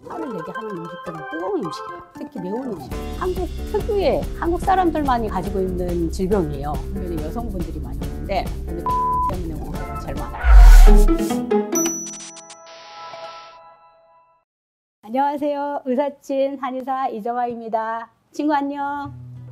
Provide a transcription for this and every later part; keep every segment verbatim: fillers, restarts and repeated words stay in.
화를 내게 하는 음식들은 뜨거운 음식이에요. 특히 매운 음식. 한국 특유의 한국 사람들만이 가지고 있는 질병이에요. 주변에 여성분들이 많이 오는데 근데 때문에 오는 경우가 제일 많아요. 안녕하세요. 의사친 한의사 이정아입니다. 친구 안녕.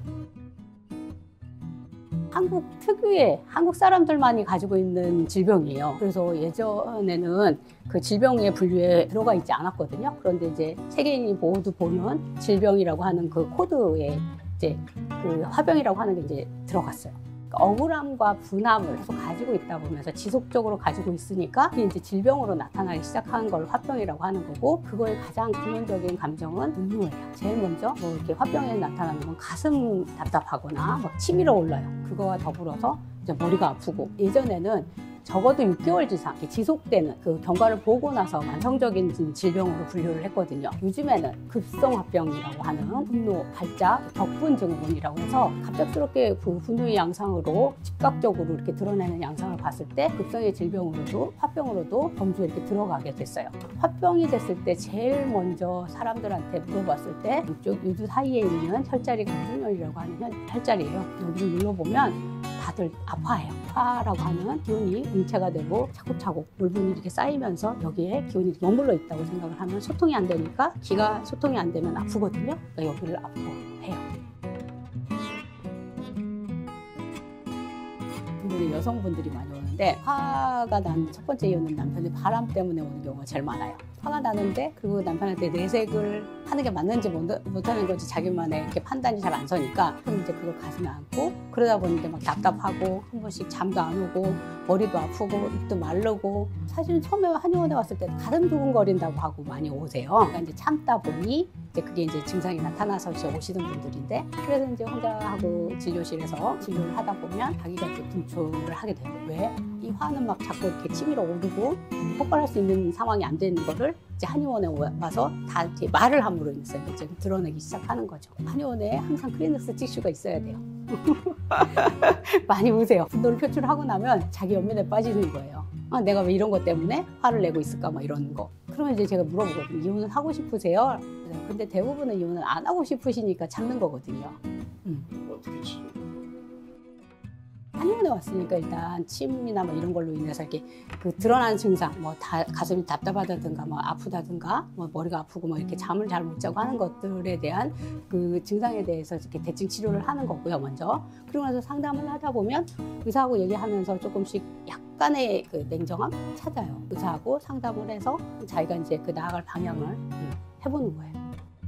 한국 특유의 한국 사람들만이 가지고 있는 질병이에요. 그래서 예전에는 그 질병의 분류에 들어가 있지 않았거든요. 그런데 이제 세계인이 모두 보는 질병이라고 하는 그 코드에 이제 그 화병이라고 하는 게 이제 들어갔어요. 그러니까 억울함과 분함을 계속 가지고 있다 보면서 지속적으로 가지고 있으니까 이게 이제 질병으로 나타나기 시작한 걸 화병이라고 하는 거고, 그거의 가장 근원적인 감정은 분노예요. 제일 먼저 뭐 이렇게 화병에 나타나는 건 가슴 답답하거나 막 치밀어 올라요. 그거와 더불어서 이제 머리가 아프고, 예전에는 적어도 육 개월 이상 지속되는 그 경과를 보고 나서 만성적인 질병으로 분류를 했거든요. 요즘에는 급성화병이라고 하는 분노, 발작, 격분 증후군이라고 해서 갑작스럽게 그 분노의 양상으로 즉각적으로 이렇게 드러내는 양상을 봤을 때 급성의 질병으로도 화병으로도 범주에 이렇게 들어가게 됐어요. 화병이 됐을 때 제일 먼저 사람들한테 물어봤을 때 이쪽 유두 사이에 있는 혈자리가 무슨 혈이라고 하는 혈자리예요. 여기를 눌러보면 다들 아파해요. 화라고 하는 기운이 응체가 되고 차곡차곡 물분이 이렇게 쌓이면서 여기에 기운이 머물러 있다고 생각을 하면 소통이 안 되니까, 기가 소통이 안 되면 아프거든요. 그러니까 여기를 아파해요. 분들이 여성분들이 많이 오는데, 화가 난 첫 번째 이유는 남편의 바람 때문에 오는 경우가 제일 많아요. 화가 나는데 그리고 남편한테 내색을 하는 게 맞는지 못하는 건지 자기만의 이렇게 판단이 잘 안 서니까, 그럼 이제 그걸 가슴에 안고 그러다 보니까 막 답답하고 한 번씩 잠도 안 오고 머리도 아프고 입도 마르고, 사실 처음에 한의원에 왔을 때 가슴 두근거린다고 하고 많이 오세요. 그러니까 이제 참다 보니 이제 그게 이제 증상이 나타나서 이제 오시는 분들인데, 그래서 이제 혼자 하고 진료실에서 진료를 하다 보면 자기가 이제 분출을 하게 돼요. 왜? 이 화는 막 자꾸 이렇게 치밀어 오르고 폭발할 수 있는 상황이 안 되는 거를 이제 한의원에 와서 다 이렇게 말을 함으로 인해서 이제 드러내기 시작하는 거죠. 한의원에 항상 크리넥스 티슈가 있어야 돼요. 많이 우세요. 분노를 표출하고 나면 자기 연민에 빠지는 거예요. 아, 내가 왜 이런 것 때문에 화를 내고 있을까, 막 이런 거. 그러면 이제 제가 물어보거든요. 이혼은 하고 싶으세요? 근데 대부분은 이혼은 안 하고 싶으시니까 참는 거거든요. 음. 어떻게 치료? 한의원에 왔으니까 일단 침이나 뭐 이런 걸로 인해서 이렇게 그 드러나는 증상, 뭐 다, 가슴이 답답하다든가 뭐 아프다든가 뭐 머리가 아프고 뭐 이렇게 잠을 잘 못 자고 하는 것들에 대한 그 증상에 대해서 이렇게 대칭 치료를 하는 거고요, 먼저. 그리고 나서 상담을 하다 보면 의사하고 얘기하면서 조금씩 약간의 그 냉정함 찾아요. 의사하고 상담을 해서 자기가 이제 그 나아갈 방향을 해보는 거예요.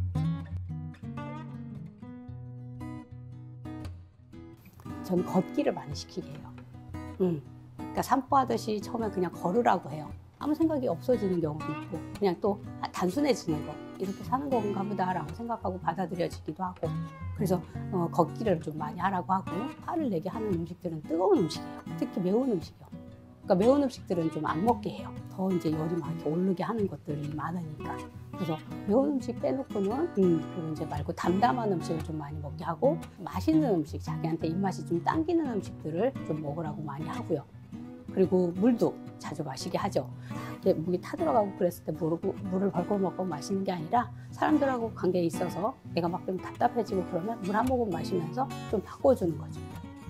저는 걷기를 많이 시키게 해요. 음. 그러니까 산보하듯이 처음에 그냥 걸으라고 해요. 아무 생각이 없어지는 경우도 있고, 그냥 또 단순해지는 거, 이렇게 사는 건가 보다라고 생각하고 받아들여지기도 하고. 그래서 어, 걷기를 좀 많이 하라고 하고, 화를 내게 하는 음식들은 뜨거운 음식이에요. 특히 매운 음식이요. 그러니까 매운 음식들은 좀 안 먹게 해요. 더 이제 열이 막 이렇게 오르게 하는 것들이 많으니까. 그래서 매운 음식 빼놓고는 음, 그리고 이제 말고 담담한 음식을 좀 많이 먹게 하고, 맛있는 음식, 자기한테 입맛이 좀 당기는 음식들을 좀 먹으라고 많이 하고요. 그리고 물도 자주 마시게 하죠. 이렇게 목이 타들어가고 그랬을 때 물을, 물을 벌컥 먹고 마시는 게 아니라, 사람들하고 관계에 있어서 내가 막 좀 답답해지고 그러면 물 한 모금 마시면서 좀 바꿔주는 거죠.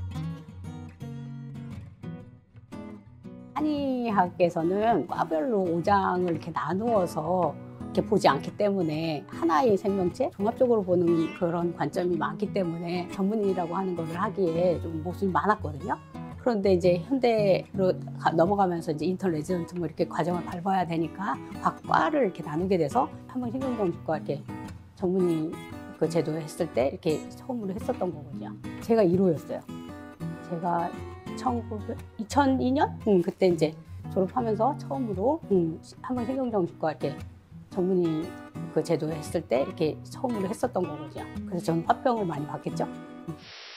한의학에서는 과별로 오장을 이렇게 나누어서 이렇게 보지 않기 때문에, 하나의 생명체 종합적으로 보는 그런 관점이 많기 때문에 전문의라고 하는 걸 하기에 좀 모습이 많았거든요. 그런데 이제 현대로 넘어가면서 이제 인터 레지던트 뭐 이렇게 과정을 밟아야 되니까 각 과를 이렇게 나누게 돼서, 한번 신경정신과 이렇게 전문의 그 제도 했을 때 이렇게 처음으로 했었던 거거든요. 제가 일 호였어요. 제가 이천이 년? 음, 그때 이제 졸업하면서 처음으로 음, 한번 신경정신과 이렇게 전문의 그 제도 했을 때 이렇게 처음으로 했었던 거거든요. 그래서 저는 화병을 많이 받겠죠.